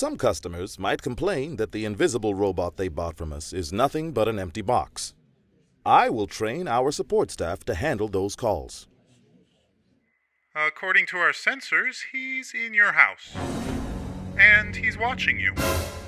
some customers might complain that the invisible robot they bought from us is nothing but an empty box. I will train our support staff to handle those calls. According to our sensors, he's in your house. And he's watching you.